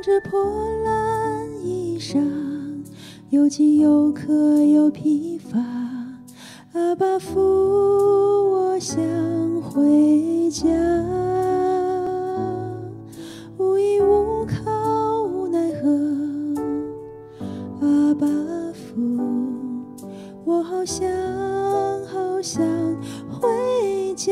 着破烂衣裳，有饥有渴有疲乏，阿爸父，我想回家。无依无靠无奈何，阿爸父，我好想好想回家。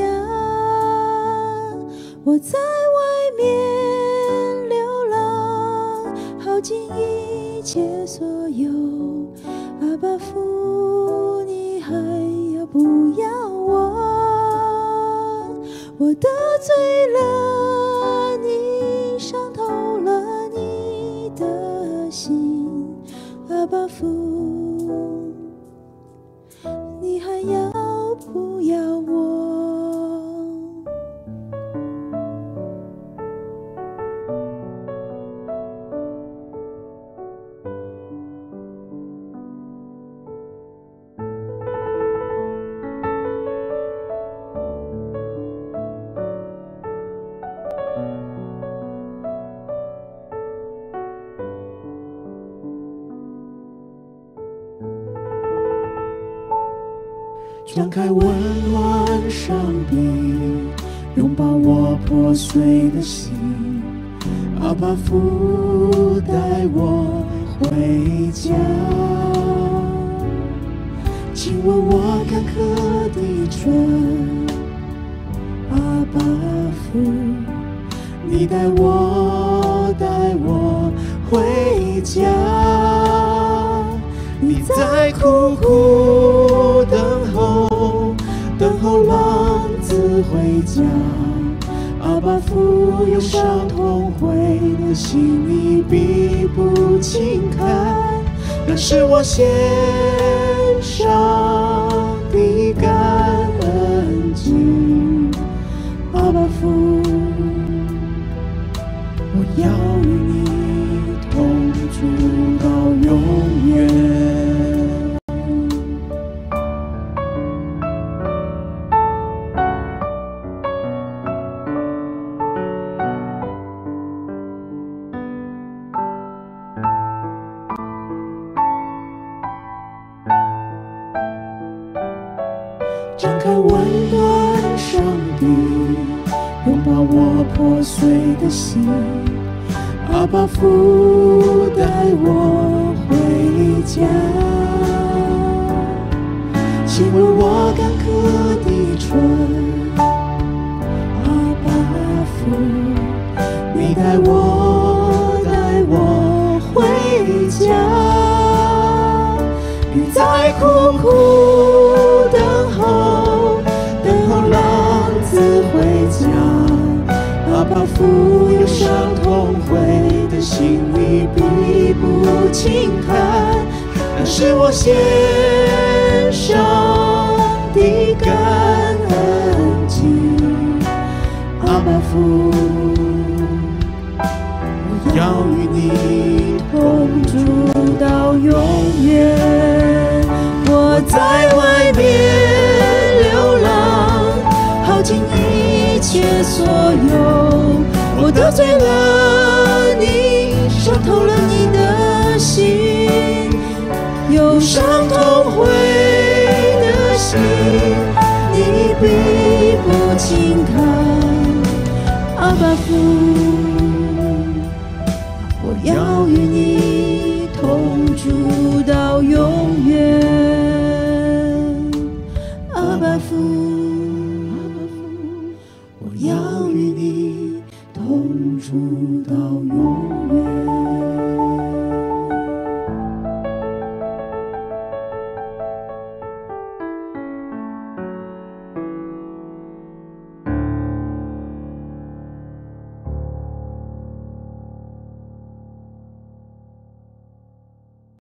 我在外面流浪，耗尽一切所有，阿爸父，你还要不要我？我得罪了你，伤透了你的心，阿爸父，你还要不要我？ 张开温暖双臂，拥抱我破碎的心，阿爸父，带我回家。亲吻我干渴的唇，阿爸父，你带我回家。你在苦苦等候浪子回家，阿爸父，有伤痛悔的心你必不轻看，那是我献上的感恩祭，阿爸父，我要与你同住到永远。张开温暖双臂，拥抱我破碎的心，阿爸父，带我回家。亲吻我干渴的唇，阿爸父，你带我回家。你在苦苦等候浪子回家，阿爸父，有伤痛悔的心你必不轻看，那是我献上的感恩祭，阿爸父，我要与你同住到永远。我在外面流浪，耗尽一切所有，我得罪了你，伤透了你的心，有伤痛悔的心你必不轻看，阿爸父，我要与你